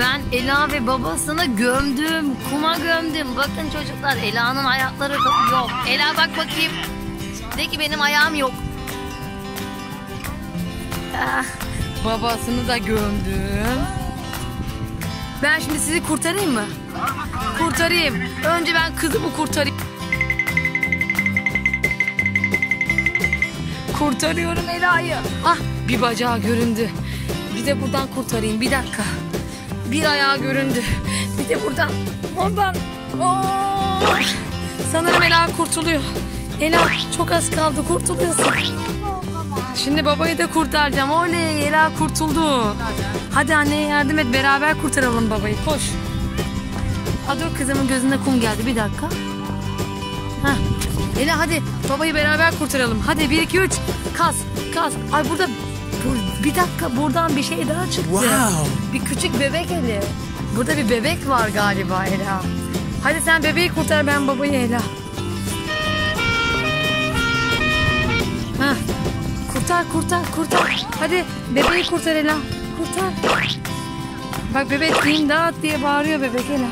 Ben Ela ve babasını gömdüm. Kuma gömdüm. Bakın çocuklar, Ela'nın ayakları yok. Ela bak bakayım. De ki benim ayağım yok. Ah, babasını da gömdüm. Ben şimdi sizi kurtarayım mı? Kurtarayım. Önce ben kızımı kurtarayım. Kurtarıyorum Ela'yı. Ah, bir bacağı göründü. Bir de buradan kurtarayım. Bir dakika. Bir ayağı göründü. Bir de buradan. Oradan. Oh! Sanırım Ela kurtuluyor. Ela çok az kaldı. Kurtuluyorsun. Şimdi babayı da kurtaracağım. Oley, Ela kurtuldu. Hadi anneye yardım et. Beraber kurtaralım babayı. Koş. Ha, dur, kızımın gözüne kum geldi. Bir dakika. Heh. Ela hadi babayı beraber kurtaralım. Hadi 1 2 3. Kas. Ay burada bir dakika, buradan bir şey daha çıktı. Wow. Bir küçük bebek eli. Burada bir bebek var galiba Ela. Hadi sen bebeği kurtar, ben babayı Ela. Heh. Kurtar. Hadi bebeği kurtar Ela. Kurtar. Bak bebek imdat diye bağırıyor bebek Ela.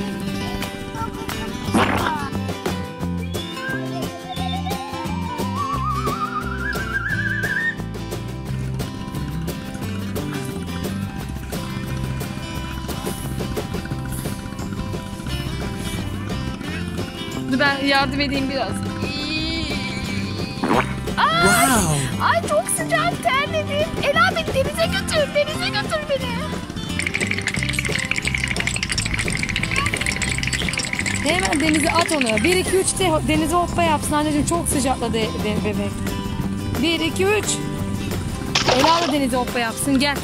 Dur ben yardım edeyim biraz. Wow. Ay çok sıcak, terledim. Ela beni denize götür beni. Hemen denize at onu. 1 2 3 de denize hoppa yapsın anneciğim, çok sıcakladı bebek. 1 2 3. Ela da denize hoppa yapsın, gel.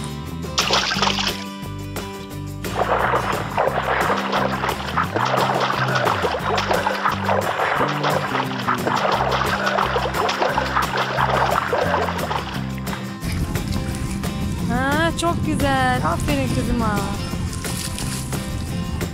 Ha, çok güzel. Aferin kızıma.